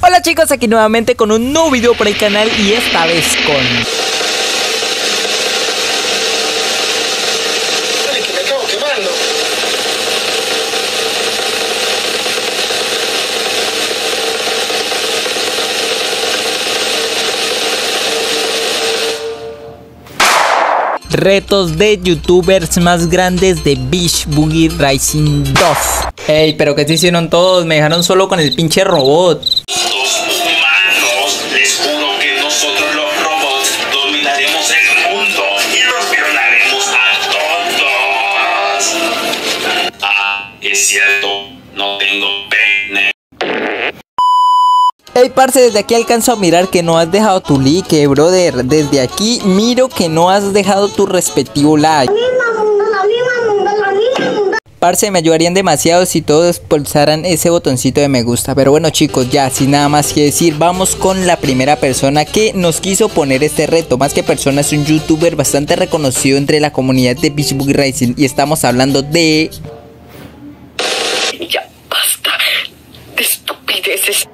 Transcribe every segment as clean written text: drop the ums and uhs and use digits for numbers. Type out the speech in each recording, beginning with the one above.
Hola chicos, aquí nuevamente con un nuevo video por el canal y esta vez con... que me acabo quemando. Retos de youtubers más grandes de Beach Boogie Racing 2. Ey, pero ¿qué se hicieron todos? Me dejaron solo con el pinche robot. Los humanos, les juro que nosotros los robots dominaremos el mundo y los violaremos a todos. Ah, es cierto, no tengo pene. Ey, parce, desde aquí alcanzo a mirar que no has dejado tu like, brother. Desde aquí miro que no has dejado tu respectivo like. Parce, me ayudarían demasiado si todos pulsaran ese botoncito de me gusta. Pero bueno chicos, ya sin nada más que decir, vamos con la primera persona que nos quiso poner este reto. Más que persona, es un youtuber bastante reconocido entre la comunidad de Beach Boogie Racing. Y estamos hablando de... Ya basta de estupideces.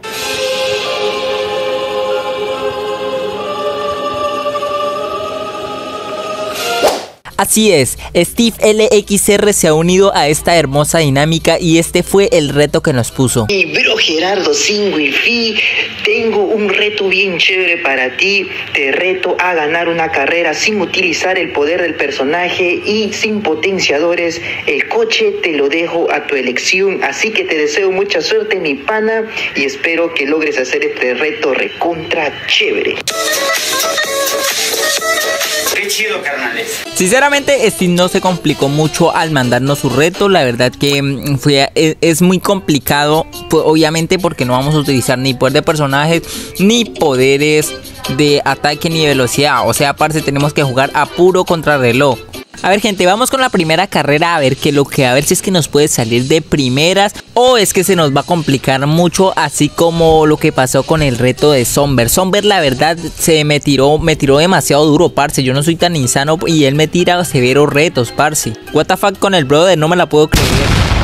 Así es, Steve LXR se ha unido a esta hermosa dinámica y este fue el reto que nos puso. Y bro Gerardo sin wifi, tengo un reto bien chévere para ti. Te reto a ganar una carrera sin utilizar el poder del personaje y sin potenciadores. El coche te lo dejo a tu elección, así que te deseo mucha suerte mi pana y espero que logres hacer este reto recontra chévere. Qué chido, carnales. Sinceramente, Steve no se complicó mucho al mandarnos su reto. La verdad que es muy complicado, pues, obviamente porque no vamos a utilizar ni poder de personajes, ni poderes de ataque, ni velocidad. O sea, aparte tenemos que jugar a puro contrarreloj. A ver gente, vamos con la primera carrera a ver a ver si es que nos puede salir de primeras o es que se nos va a complicar mucho, así como lo que pasó con el reto de Somber. Somber la verdad me tiró demasiado duro, parce. Yo no soy tan insano y él me tira severos retos, parce. What the fuck con el brother, no me la puedo creer.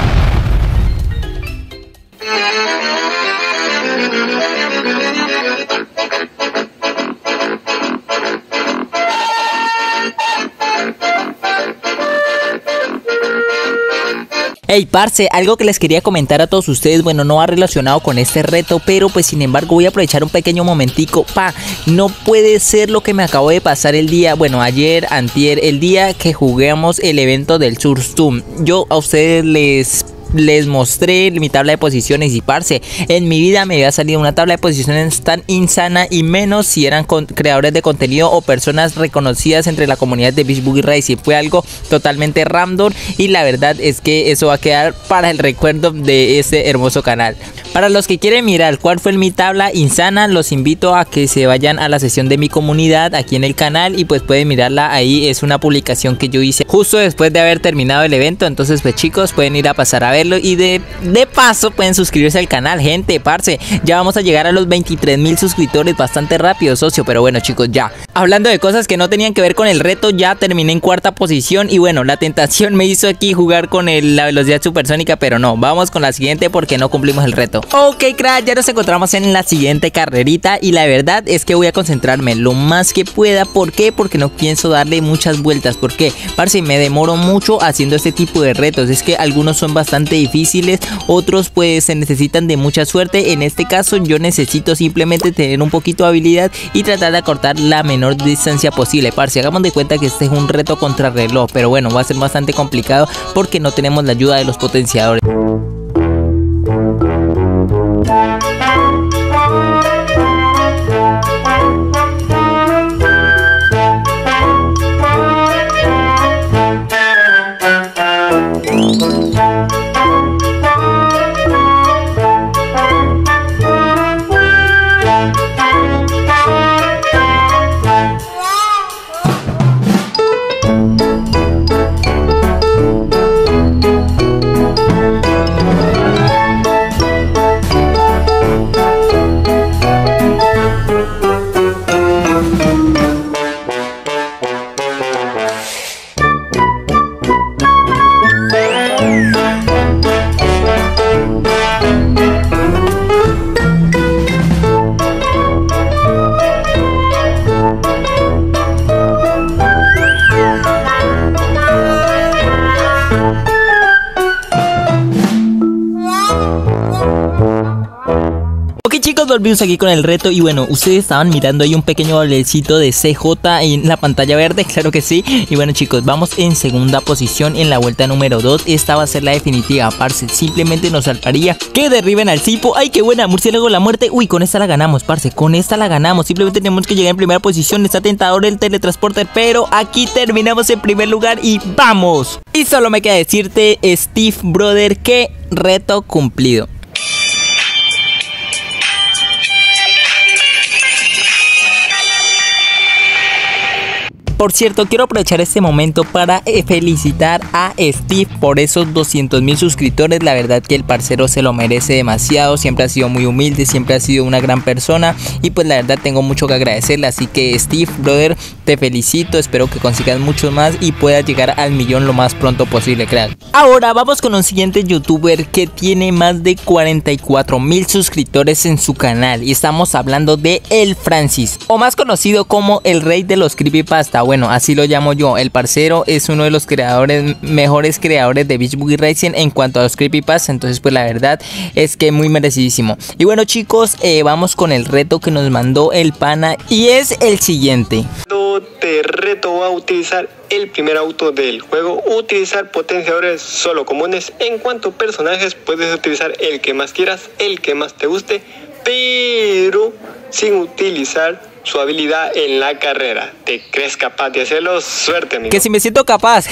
Hey parce, algo que les quería comentar a todos ustedes, bueno, no va relacionado con este reto, pero pues sin embargo voy a aprovechar un pequeño momentico. No puede ser lo que me acabó de pasar el día, bueno, ayer, antier, el día que jugamos el evento del Surstum. Yo a ustedes les mostré mi tabla de posiciones y parce, en mi vida me había salido una tabla de posiciones tan insana y menos si eran creadores de contenido o personas reconocidas entre la comunidad de Beach Boogie Racing. Fue algo totalmente random y la verdad es que eso va a quedar para el recuerdo de este hermoso canal. Para los que quieren mirar cuál fue mi tabla insana, los invito a que se vayan a la sesión de mi comunidad aquí en el canal y pues pueden mirarla ahí. Es una publicación que yo hice justo después de haber terminado el evento, entonces pues chicos pueden ir a pasar a verlo y de paso pueden suscribirse al canal, gente, parce. Ya vamos a llegar a los 23.000 suscriptores bastante rápido, socio, pero bueno chicos, ya hablando de cosas que no tenían que ver con el reto, ya terminé en cuarta posición y bueno, la tentación me hizo aquí jugar con la velocidad supersónica, pero no, vamos con la siguiente porque no cumplimos el reto. Ok crack, ya nos encontramos en la siguiente carrerita y la verdad es que voy a concentrarme lo más que pueda. ¿Por qué? Porque no pienso darle muchas vueltas. ¿Por qué? Parce, me demoro mucho haciendo este tipo de retos, es que algunos son bastante difíciles, otros pues se necesitan de mucha suerte. En este caso yo necesito simplemente tener un poquito de habilidad y tratar de acortar la menor distancia posible, parce. Hagamos de cuenta que este es un reto contrarreloj, pero bueno, va a ser bastante complicado porque no tenemos la ayuda de los potenciadores. Ok chicos, volvimos aquí con el reto y bueno, ustedes estaban mirando ahí un pequeño bailecito de CJ en la pantalla verde, claro que sí. Y bueno chicos, vamos en segunda posición en la vuelta número 2. Esta va a ser la definitiva, parce. Simplemente nos saltaría que derriben al Cipo. Ay, qué buena, murciélago la muerte. Uy, con esta la ganamos, parce, con esta la ganamos. Simplemente tenemos que llegar en primera posición. Está tentador el teletransporte, pero aquí terminamos en primer lugar y ¡vamos! Y solo me queda decirte, Steve Brother, que reto cumplido. Por cierto, quiero aprovechar este momento para felicitar a Steve por esos 200.000 suscriptores. La verdad que el parcero se lo merece demasiado. Siempre ha sido muy humilde, siempre ha sido una gran persona. Y pues la verdad tengo mucho que agradecerle. Así que Steve, brother, te felicito. Espero que consigas muchos más y puedas llegar al millón lo más pronto posible, crack. Ahora vamos con un siguiente youtuber que tiene más de 44.000 suscriptores en su canal. Y estamos hablando de El Francis, o más conocido como el rey de los creepypasta. Bueno, así lo llamo yo. El parcero es uno de los mejores creadores de Beach Boogie Racing en cuanto a los creepypasta. Entonces pues la verdad es que muy merecidísimo. Y bueno chicos, vamos con el reto que nos mandó el pana y es el siguiente. Te reto a utilizar el primer auto del juego, utilizar potenciadores solo comunes. En cuanto a personajes, puedes utilizar el que más quieras, el que más te guste, pero sin utilizar su habilidad en la carrera. ¿Te crees capaz de hacerlo? Suerte, amigo. Que si me siento capaz.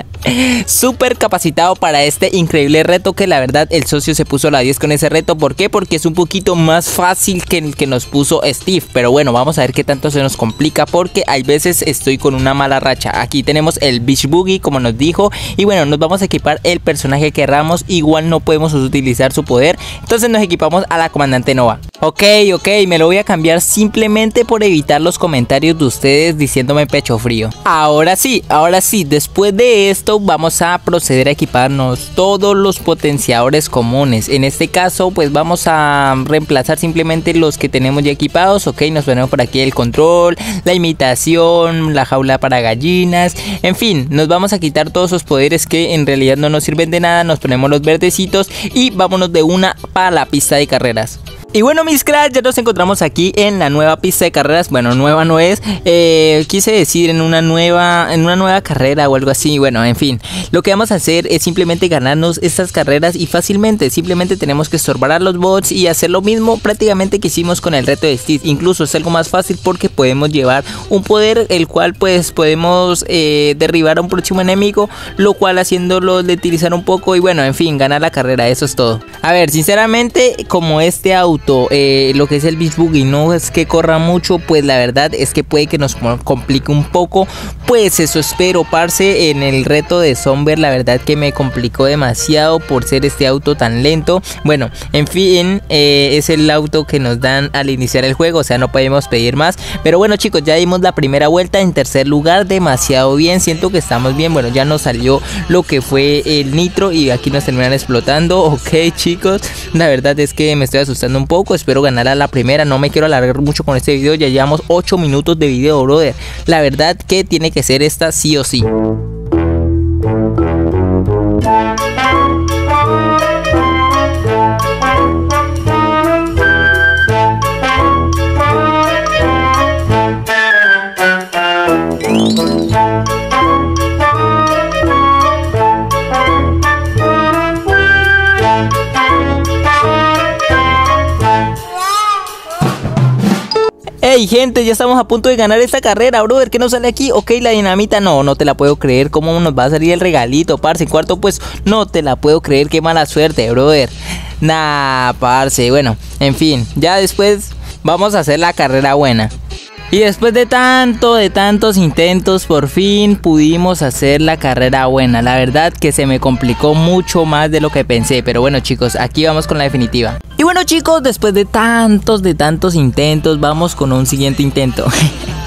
Súper capacitado para este increíble reto, que la verdad el socio se puso la 10 con ese reto. ¿Por qué? Porque es un poquito más fácil que el que nos puso Steve. Pero bueno, vamos a ver qué tanto se nos complica, porque hay veces estoy con una mala racha. Aquí tenemos el Beach Boogie, como nos dijo. Y bueno, nos vamos a equipar el personaje que queramos. Igual no podemos utilizar su poder. Entonces nos equipamos a la comandante Nova. Ok, me lo voy a cambiar simplemente por evitar los comentarios de ustedes diciéndome pecho frío. Ahora sí, después de esto vamos a proceder a equiparnos todos los potenciadores comunes. En este caso pues vamos a reemplazar simplemente los que tenemos ya equipados. Ok, nos ponemos por aquí el control, la imitación, la jaula para gallinas, en fin, nos vamos a quitar todos esos poderes que en realidad no nos sirven de nada. Nos ponemos los verdecitos y vámonos de una para la pista de carreras. Y bueno mis cracks, ya nos encontramos aquí en la nueva pista de carreras. Bueno, nueva no es, quise decir en una nueva carrera o algo así. Bueno, en fin, lo que vamos a hacer es simplemente ganarnos estas carreras y fácilmente. Simplemente tenemos que estorbar a los bots y hacer lo mismo prácticamente que hicimos con el reto de Steve. Incluso es algo más fácil porque podemos llevar un poder el cual pues podemos derribar a un próximo enemigo, lo cual haciéndolo utilizar un poco y bueno, en fin, ganar la carrera, eso es todo. A ver, sinceramente, como este auto lo que es el Beach Boogie no es que corra mucho, pues la verdad es que puede que nos complique un poco. Pues eso espero, parce. En el reto de Somber la verdad que me complicó demasiado por ser este auto tan lento. Bueno, en fin, es el auto que nos dan al iniciar el juego, o sea no podemos pedir más. Pero bueno chicos, ya dimos la primera vuelta en tercer lugar, demasiado bien, siento que estamos bien. Bueno, ya nos salió lo que fue el nitro y aquí nos terminan explotando. Ok chicos, la verdad es que me estoy asustando un poco. Espero ganar a la primera, no me quiero alargar mucho con este video. Ya llevamos 8 minutos de video, brother. La verdad que tiene que ser esta sí o sí. Hey gente, ya estamos a punto de ganar esta carrera, brother. ¿Qué nos sale aquí? Ok, la dinamita, no te la puedo creer. ¿Cómo nos va a salir el regalito, parce? En cuarto pues no te la puedo creer. Qué mala suerte, brother. Nah, parce, bueno, en fin, ya después vamos a hacer la carrera buena. Y después de tantos intentos, por fin pudimos hacer la carrera buena. La verdad que se me complicó mucho más de lo que pensé. Pero bueno chicos, aquí vamos con la definitiva. Y bueno chicos, después de tantos intentos, vamos con un siguiente intento.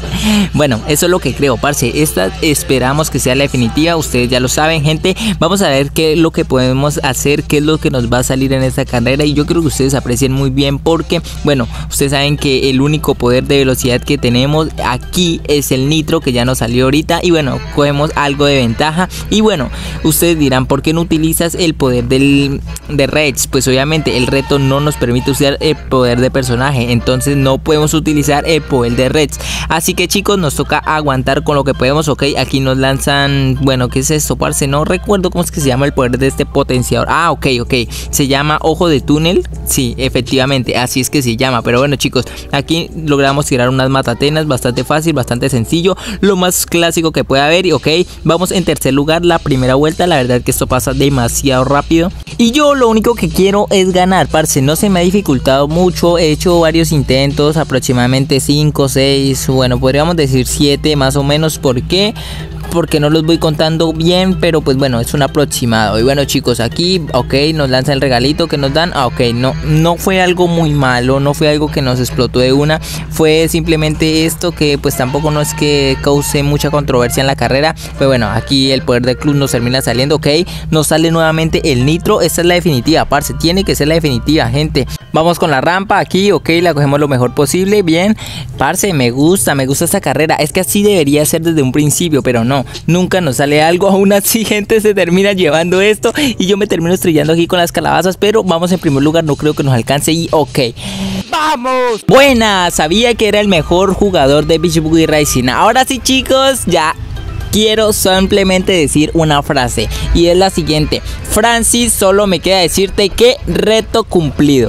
Bueno, eso es lo que creo, parce. Esta esperamos que sea la definitiva. Ustedes ya lo saben, gente. Vamos a ver qué es lo que podemos hacer, qué es lo que nos va a salir en esta carrera. Y yo creo que ustedes aprecien muy bien porque, bueno, ustedes saben que el único poder de velocidad que tenemos aquí es el nitro, que ya nos salió ahorita. Y bueno, cogemos algo de ventaja. Y bueno, ustedes dirán, ¿por qué no utilizas el poder de Rage? Pues obviamente el reto no nos permite usar el poder de personaje, entonces no podemos utilizar el poder de Rage. Así que chicos, nos toca aguantar con lo que podemos. Ok, aquí nos lanzan, bueno, ¿qué es esto, parce? No recuerdo cómo es que se llama el poder de este potenciador. Ah, ok, se llama ojo de túnel. Sí, efectivamente, así es que se llama. Pero bueno, chicos, aquí logramos tirar unas matatenas, bastante fácil, bastante sencillo, lo más clásico que puede haber. Y ok, vamos en tercer lugar la primera vuelta. La verdad es que esto pasa demasiado rápido y yo lo único que quiero es ganar, parce. No se me ha dificultado mucho, he hecho varios intentos, aproximadamente 5, 6, bueno, podríamos decir 7 más o menos. ¿Por qué? Porque no los voy contando bien, pero pues bueno, es un aproximado. Y bueno, chicos, aquí, ok, nos lanza el regalito que nos dan. Ah, ok, no fue algo muy malo, no fue algo que nos explotó de una, fue simplemente esto que pues tampoco no es que cause mucha controversia en la carrera. Pero bueno, aquí el poder del club nos termina saliendo. Ok, nos sale nuevamente el nitro. Esta es la definitiva, parce, tiene que ser la definitiva, gente. Vamos con la rampa aquí, ok, la cogemos lo mejor posible, bien. Parce, me gusta esta carrera. Es que así debería ser desde un principio, pero no, nunca nos sale algo. Aún así, gente, se termina llevando esto y yo me termino estrellando aquí con las calabazas. Pero vamos en primer lugar, no creo que nos alcance. Y ok, ¡vamos! Buena, sabía que era el mejor jugador de Beach Buggy Racing. Ahora sí, chicos, ya quiero simplemente decir una frase y es la siguiente: Francis, solo me queda decirte que reto cumplido.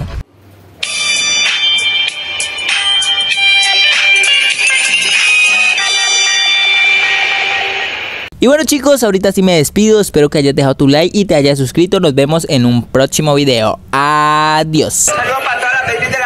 Y bueno, chicos, ahorita sí me despido. Espero que hayas dejado tu like y te hayas suscrito. Nos vemos en un próximo video. Adiós. Saludos para todas las babies de la